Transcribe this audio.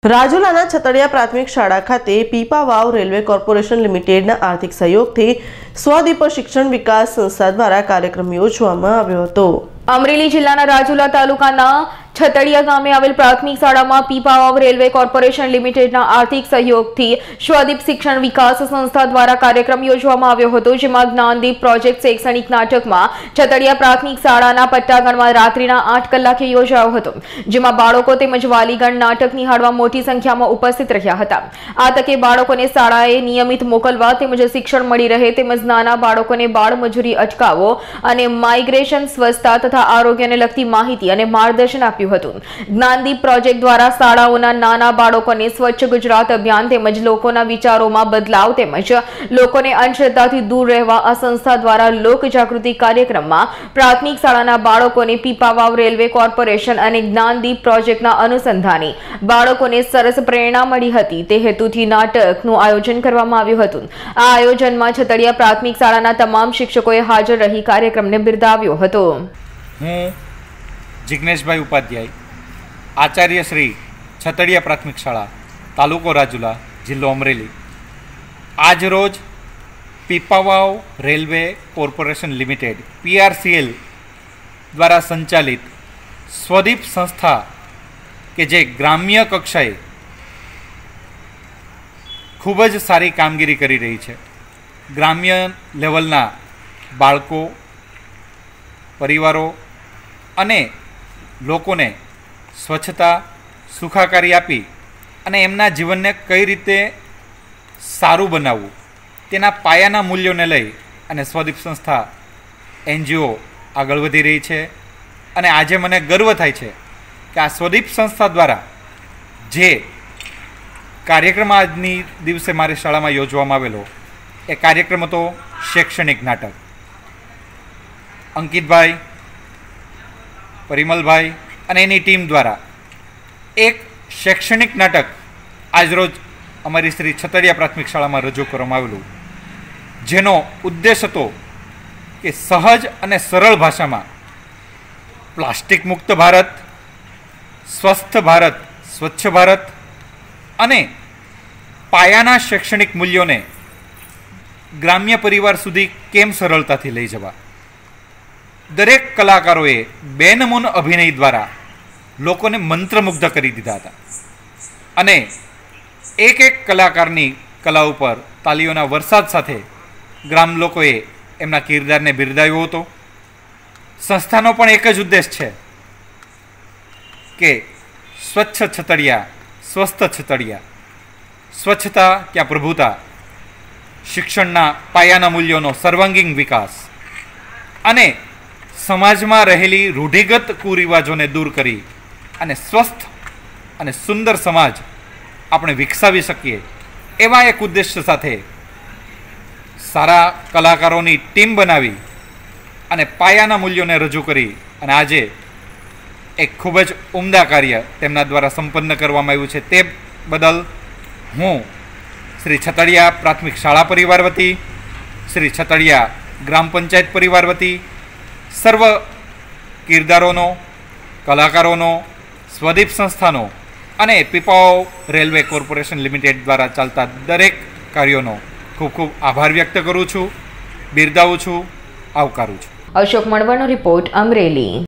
રાજુલાના છતડિયા પ્રાથમિક શાળા ખાતે પીપા વાવ રેલવે કોર્પોરેશન લિમિટેડના આર્થિક સહયોગથી સ્વદીપ શિક્ષણ વિકાસ સંસ્થા દ્વારા કાર્યક્રમ યોજવામાં આવ્યો હતો। અમરેલી જિલ્લાના રાજુલા તાલુકાના છતડિયા ગામે આવેલ પ્રાથમિક શાળામાં પીપા વાવ રેલવે કોર્પોરેશન લિમિટેડના આર્થિક સહયોગથી સ્વદીપ શિક્ષણ વિકાસ સંસ્થા દ્વારા કાર્યક્રમ યોજવામાં આવ્યો હતો, જેમાં જ્ઞાનદીપ પ્રોજેક્ટ શૈક્ષણિક નાટકમાં છતડિયા પ્રાથમિક શાળાના પટ્ટાગણમાં રાત્રિના 8 કલાકે યોજાયો હતો, જેમાં બાળકો તેમજ વાલીગણ નાટક નિહાળવા મોટી સંખ્યામાં ઉપસ્થિત રહ્યા હતા। આ તકે બાળકોને શાળાએ નિયમિત મોકલવા તેમજ શિક્ષણ મળી રહે તેમજ નાના બાળકોને બાળમજૂરી અટકાવો અને માઇગ્રેશન, સ્વચ્છતા તથા આરોગ્યને લગતી માહિતી અને માર્ગદર્શન આપ્યું હતું। જ્ઞાનદીપ પ્રોજેક્ટ દ્વારા શાળાઓના નાના બાળકોને સ્વચ્છ ગુજરાત અભિયાન તેમજ લોકોના વિચારોમાં બદલાવ તેમજ લોકોને અંધશ્રદ્ધાથી દૂર રહેવા આ સંસ્થા દ્વારા લોક જાગૃતિ કાર્યક્રમમાં પ્રાથમિક શાળાના બાળકોને પીપા વાવ રેલવે કોર્પોરેશન અને જ્ઞાનદીપ પ્રોજેક્ટના અનુસંધાને બાળકોને સરસ પ્રેરણા મળી હતી, તે હેતુથી નાટકનું આયોજન કરવામાં આવ્યું હતું। આ આયોજનમાં છતડિયા પ્રાથમિક શાળાના તમામ શિક્ષકોએ હાજર રહી કાર્યક્રમને બિરદાવ્યો હતો। હું जिग्नेशभाई उपाध्याय, आचार्य श्री छतडिया प्राथमिक शाळा, तालुको राजुला, जिल्लो अमरेली, आज रोज Pipavav railway corporation limited PRCL द्वारा संचालित स्वदीप संस्था के जे ग्राम्य कक्षाए खूब ज सारी कामगीरी करी रही है। ग्राम्य लेवलना बाळको, परिवारों अने लोकोने स्वच्छता, सुखाकारी आपी अने एमना जीवनने कई रीते सारू बनाववुं तेना पायाना मूल्योने लई अने स्वदीप संस्था NGO आगळ वधी रही है। अने आजे मने गर्व थाय छे के आ स्वदीप संस्था द्वारा जे कार्यक्रम आजनी दिवसे मारी शाळामां योजवामां आवेलो ए कार्यक्रम हतो शैक्षणिक नाटक। अंकितभाई, परिमलभाई अने एनी टीम द्वारा एक शैक्षणिक नाटक आज रोज अमरी श्री छतडिया प्राथमिक शाला में रजू करवामां आवेलुं, जेनो उद्देश्य हतो कि सहज अने सरल भाषा में प्लास्टिक मुक्त भारत, स्वस्थ भारत, स्वच्छ भारत अने पायाना शैक्षणिक मूल्यों ने ग्राम्य परिवार सुधी केम सरलताथी लई जवा। दरेक कलाकारोए बेनमून अभिनय द्वारा लोकोने मंत्रमुग्ध करी दीधा था अने एक एक कलाकारनी कला पर तालीओना वरसाद साथे ग्राम लोकोए एमना किरदारने बिरदाव्यो हतो। संस्थानो पण एक ज उद्देश्य छे के स्वच्छ छतडिया, स्वस्थ छतडिया, स्वच्छता क्या प्रभुता, शिक्षणना पायाना मूल्योनो सर्वांगीण विकास अने समाज में रहेली रूढ़िगत कुरिवाजों दूर करी अने स्वस्थ अने सुंदर समाज आपणे विकसावी सकीए एवा एक उद्देश्य साथे सारा कलाकारोनी टीम बनावी अने पायाना मूल्यों रजू करी अने आजे एक खूब ज उमदा कार्य तेमना द्वारा संपन्न करवामां आव्युं छे। ते बदल हूँ श्री छतडिया प्राथमिक शाळा परिवार वती, श्री छतडिया ग्राम पंचायत परिवार वती सर्व किरदारोनो, कलाकारोनो, स्वदीप संस्थानो अने पीपावाव रेलवे कॉर्पोरेशन लिमिटेड द्वारा चालता दरेक कार्योनो खूब खूब आभार व्यक्त करूँ छूं, बिरदावुं छूं, आवकारूं छूं। अशोक मणवरनो रिपोर्ट, अमरेली।